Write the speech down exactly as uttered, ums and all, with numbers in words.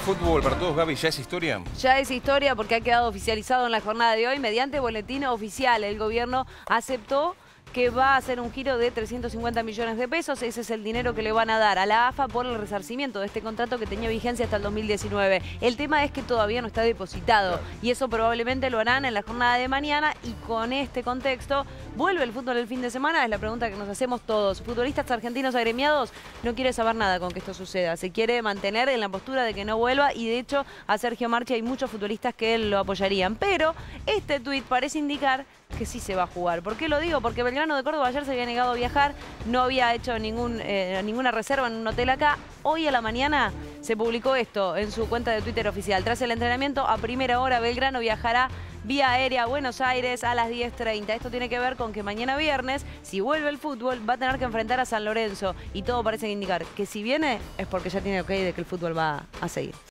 fútbol para todos, Gaby, ¿ya es historia? Ya es historia porque ha quedado oficializado en la jornada de hoy mediante boletín oficial. El gobierno aceptó que va a hacer un giro de trescientos cincuenta millones de pesos. Ese es el dinero que le van a dar a la A F A por el resarcimiento de este contrato que tenía vigencia hasta el dos mil diecinueve. El tema es que todavía no está depositado y eso probablemente lo harán en la jornada de mañana, y con este contexto, ¿vuelve el fútbol el fin de semana? Es la pregunta que nos hacemos todos. Futbolistas argentinos agremiados no quiere saber nada con que esto suceda. Se quiere mantener en la postura de que no vuelva, y de hecho a Sergio Marchi hay muchos futbolistas que lo apoyarían. Pero este tuit parece indicar que sí se va a jugar. ¿Por qué lo digo? Porque Belgrano de Córdoba ayer se había negado a viajar, no había hecho ningún, eh, ninguna reserva en un hotel acá. Hoy a la mañana se publicó esto en su cuenta de Twitter oficial. Tras el entrenamiento, a primera hora, Belgrano viajará vía aérea a Buenos Aires a las diez treinta. Esto tiene que ver con que mañana viernes, si vuelve el fútbol, va a tener que enfrentar a San Lorenzo. Y todo parece indicar que si viene es porque ya tiene ok de que el fútbol va a seguir.